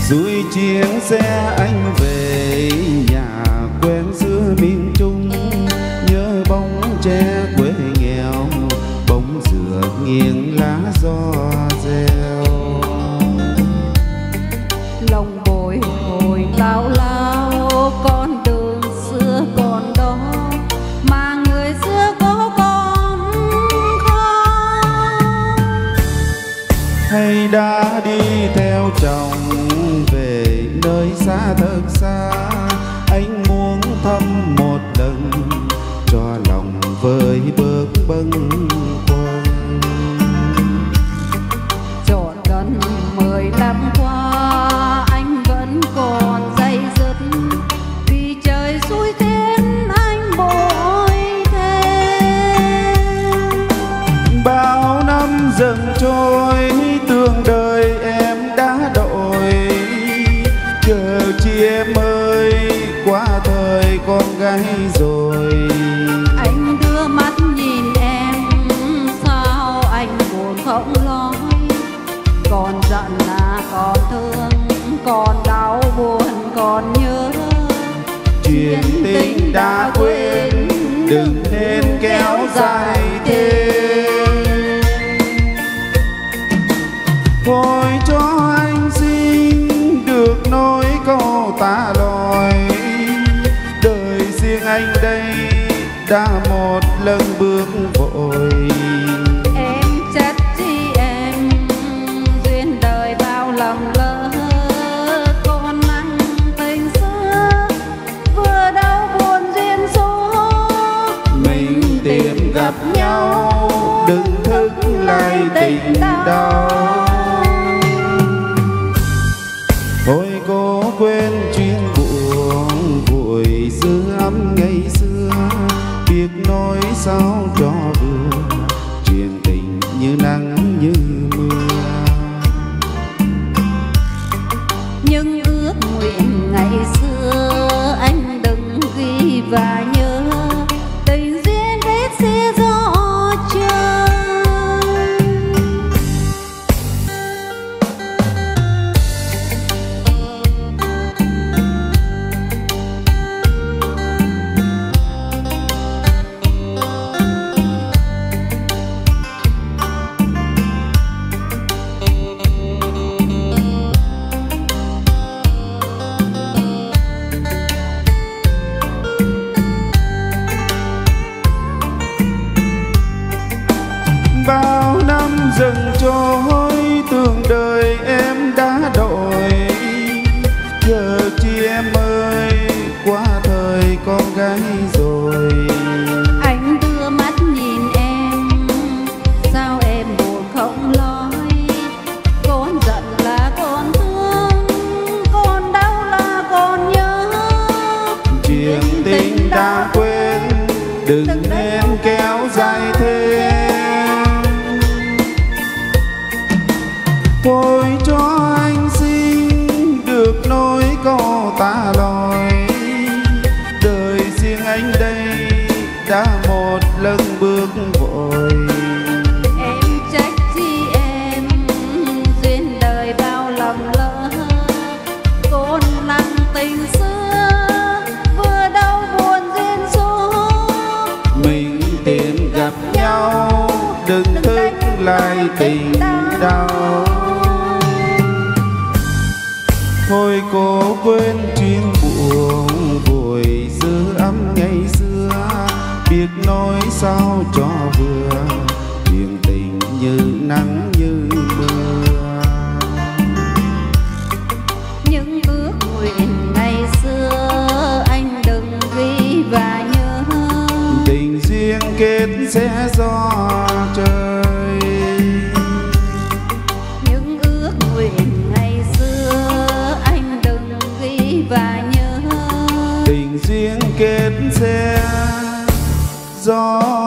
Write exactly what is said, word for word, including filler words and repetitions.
Dưới chiếc xe anh về nhà quen xưa miền Trung, nhớ bóng tre quê nghèo, bóng dừa nghiêng lá gió reo. Lòng bồi hồi lao lao, con đường xưa còn đó mà người xưa có con không? Hay đã đi theo chồng về nơi xa thật xa, anh muốn thăm một lần cho lòng vơi bớt bâng khuâng. Trọn gần mười năm qua anh vẫn còn day dứt, vì trời xui khiến anh bội thêm. Bao năm dần trôi tương đời em đã đổi, chờ chi em ơi qua thời con gái rồi. Anh đưa mắt nhìn em sao anh buồn không nói, còn giận là còn thương, còn đau buồn còn nhớ. Chuyện tình đã quên đừng nên kéo dài thêm. Thôi cho anh xin được nói câu tạ lỗi, đời riêng anh đây đã một lần bước vội. Em trách chi em duyên đời bao lầm lỡ, con mang tình xưa vừa đau buồn duyên số. Mình tìm gặp nhau đừng thức lại tình đau. Thôi cố quên chuyện buồn vội giữ ấm ngày xưa, biết nói sao cho vừa, chuyện tình như nắng như mưa. Nhưng ước nguyện ngày xưa anh đừng ghi và nhớ, tình duyên kết xưa gió trời. Bao năm dần trôi tương đời em đã đổi, giờ chi em ơi qua thời con gái rồi. Anh đưa mắt nhìn em sao em buồn không nói, con giận là con thương, con đau là con nhớ. Chuyện tình đã quên đừng nên kéo dài thêm. Thôi cho anh xin được nói câu tạ lỗi, đời riêng anh đây đã một lần bước vội. Em trách chi em duyên đời bao lầm lỡ, con nặng tình xưa vừa đau buồn duyên số. Mình tìm gặp nhau đừng thức lại tình đau. Thôi cố quên chuyện buồn vội giữ ấm ngày xưa, biết nói sao cho vừa, chuyện tình như nắng như mưa. Những ước nguyện ngày xưa anh đừng ghi và nhớ, tình duyên kết sẽ do trời. những ước nguyện ngày xưa anh đừng ghi và nhớ, tình duyên kết sẽ do